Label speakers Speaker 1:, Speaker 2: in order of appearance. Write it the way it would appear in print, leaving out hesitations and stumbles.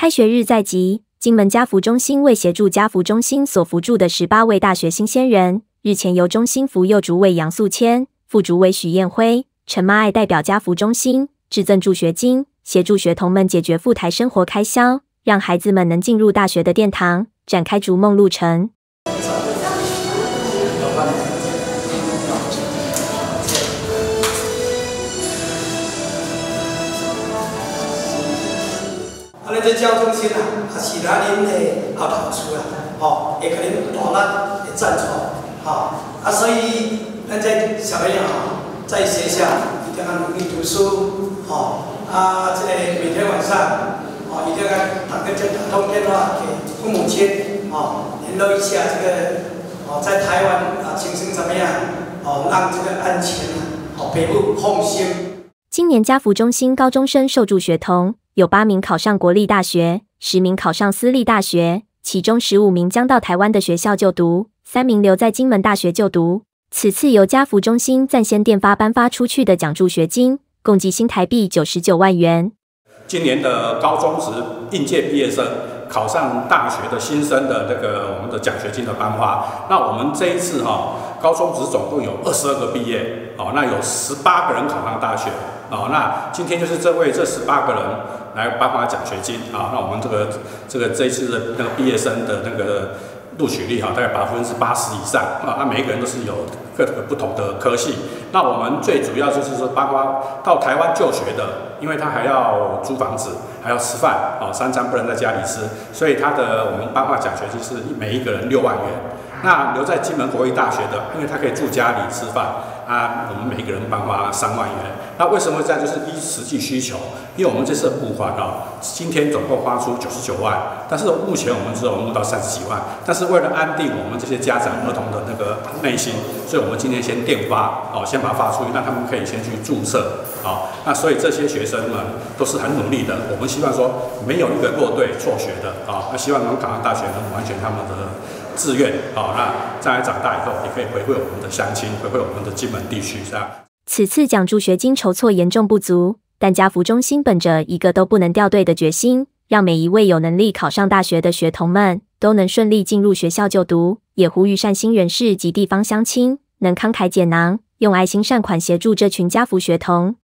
Speaker 1: 开学日在即，金门家扶中心为协助家扶中心所扶助的18位大学新鲜人，日前由中心扶幼主委杨素谦、副主委许燕辉、陈妈爱代表家扶中心致赠助学金，协助学童们解决赴台生活开销，让孩子们能进入大学的殿堂，展开逐梦路程。
Speaker 2: 这交通线也是咱恁的后头厝会甲恁大力的赞助，所以咱在小朋友在学校一定要努力读书，这个每天晚上一定要打通电话给父母亲，联络一下这个在台湾情形怎么样，让这个安全北部放心。
Speaker 1: 今年家扶中心高中生受助学童有8名考上国立大学，10名考上私立大学，其中15名将到台湾的学校就读，3名留在金门大学就读。此次由家扶中心暂先电发颁发出去的奖助学金，共计新台币99万元。
Speaker 3: 今年的高中职应届毕业生考上大学的新生的我们的奖学金的颁发，那我们这一次高中职总共有22个毕业，那有18个人考上大学。那今天就是这18个人来颁发奖学金那我们这一次的毕业生的录取率大概80%以上那每一个人都是有各个不同的科系。那我们最主要就是说颁发到台湾就学的，因为他还要租房子，还要吃饭3餐不能在家里吃，所以我们颁发奖学金是每一个人6万元。那留在金门国立大学的，因为他可以住家里吃饭我们每一个人颁发3万元。那为什么会这样？就是依实际需求，因为我们这次的募款今天总共发出99万，但是目前我们只有募到30几万。但是为了安定我们这些家长儿童的内心，所以我们今天先电发先把它发出去，让他们可以先去注册那所以这些学生们都是很努力的。我们希望说没有一个落队辍学的那希望能考上大学能完全他们的志愿那将来长大以后也可以回馈我们的乡亲，回馈我们的金门地区这样。
Speaker 1: 此次奖助学金筹措严重不足，但家扶中心本着一个都不能掉队的决心，让每一位有能力考上大学的学童们都能顺利进入学校就读，也呼吁善心人士及地方乡亲能慷慨解囊，用爱心善款协助这群家扶学童。